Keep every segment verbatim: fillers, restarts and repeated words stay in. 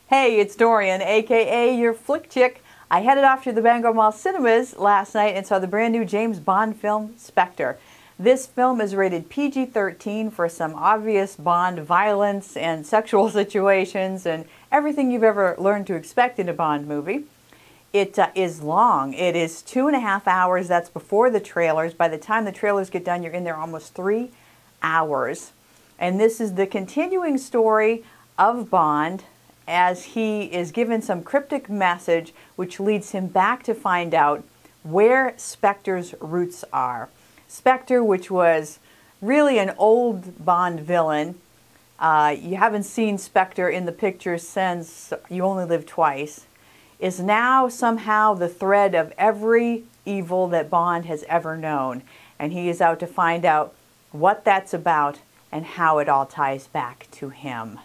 Hey, it's Dorian, aka your Flick Chick. I headed off to the Bangor Mall Cinemas last night and saw the brand new James Bond film, Spectre. This film is rated P G thirteen for some obvious Bond violence and sexual situations and everything you've ever learned to expect in a Bond movie. It uh, is long. It is two and a half hours. That's before the trailers. By the time the trailers get done, you're in there almost three hours. And this is the continuing story of Bond as he is given some cryptic message which leads him back to find out where Spectre's roots are. Spectre, which was really an old Bond villain. Uh, you haven't seen Spectre in the pictures since You Only Live Twice, is now somehow the thread of every evil that Bond has ever known. And he is out to find out what that's about and how it all ties back to him.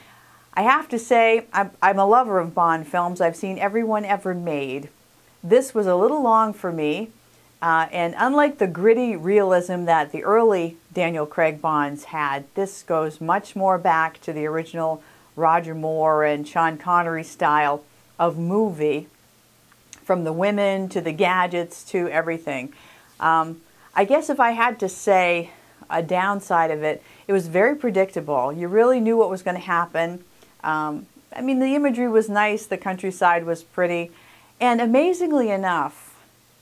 I have to say, I'm, I'm a lover of Bond films. I've seen every one ever made. This was a little long for me, uh, and unlike the gritty realism that the early Daniel Craig Bonds had, this goes much more back to the original Roger Moore and Sean Connery style of movie, from the women to the gadgets to everything. Um, I guess if I had to say a downside of it, it was very predictable. You really knew what was going to happen. Um, I mean, the imagery was nice, the countryside was pretty, and amazingly enough,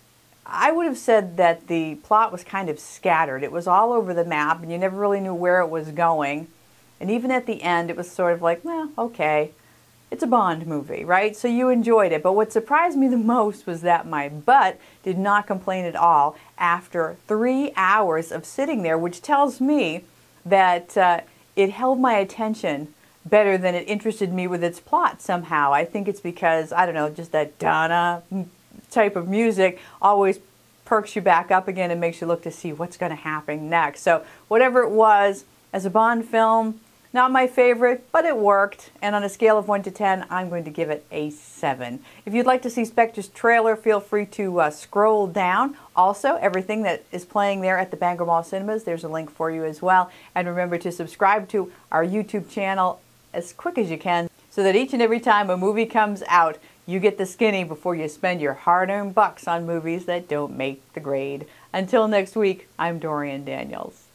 I would have said that the plot was kind of scattered. It was all over the map, and you never really knew where it was going. And even at the end, it was sort of like, well, okay, it's a Bond movie, right? So you enjoyed it. But what surprised me the most was that my butt did not complain at all after three hours of sitting there, which tells me that uh, it held my attention better than it interested me with its plot somehow. I think it's because, I don't know, just that Donna type of music always perks you back up again and makes you look to see what's going to happen next. So whatever it was, as a Bond film, not my favorite, but it worked. And on a scale of one to ten, I'm going to give it a seven. If you'd like to see Spectre's trailer, feel free to uh, scroll down. Also, everything that is playing there at the Bangor Mall Cinemas, there's a link for you as well. And remember to subscribe to our YouTube channel as quick as you can, so that each and every time a movie comes out, you get the skinny before you spend your hard-earned bucks on movies that don't make the grade. Until next week, I'm Dorian Daniels.